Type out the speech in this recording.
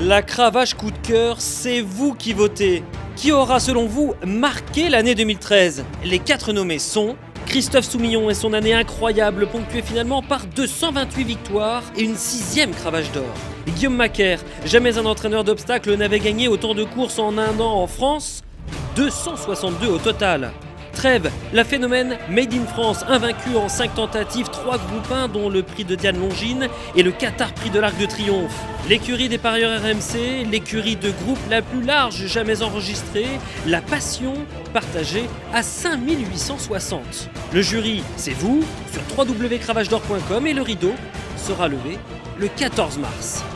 La cravache coup de cœur, c'est vous qui votez. Qui aura selon vous marqué l'année 2013? Les 4 nommés sont Christophe Soumillon et son année incroyable ponctuée finalement par 228 victoires et une 6e cravache d'or. Guillaume Macaire, jamais un entraîneur d'obstacles n'avait gagné autant de courses en un an en France, 262 au total. Trèves, la phénomène Made in France, invaincue en 5 tentatives, 3 groupes 1 dont le prix de Diane Longines et le Qatar Prix de l'Arc de Triomphe. L'écurie des parieurs RMC, l'écurie de groupe la plus large jamais enregistrée, la passion partagée à 5860. Le jury, c'est vous, sur www.cravagedor.com et le rideau sera levé le 14 mars.